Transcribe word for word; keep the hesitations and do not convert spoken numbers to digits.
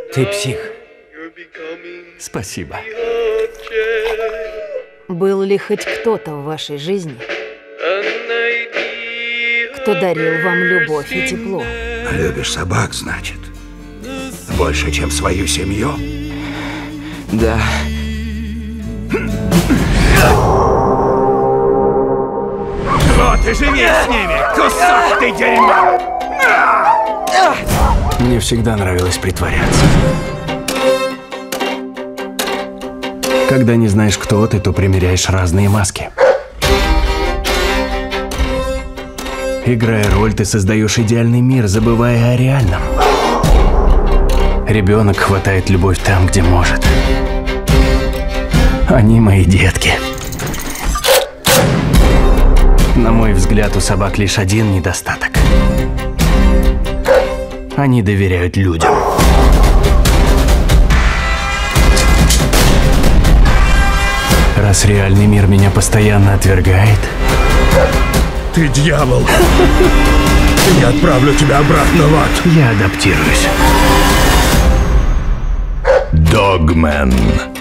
Ты псих. Спасибо. Был ли хоть кто-то в вашей жизни, кто дарил вам любовь и тепло? Любишь собак, значит? Больше, чем свою семью? Да. Вот и женись с ними! Кусок ты дерьма! Мне всегда нравилось притворяться. Когда не знаешь, кто ты, то примеряешь разные маски. Играя роль, ты создаешь идеальный мир, забывая о реальном. Ребенок хватает любовь там, где может. Они мои детки. На мой взгляд, у собак лишь один недостаток. Они доверяют людям. Раз реальный мир меня постоянно отвергает... Ты дьявол! Я отправлю тебя обратно в ад! Я адаптируюсь. Dogman.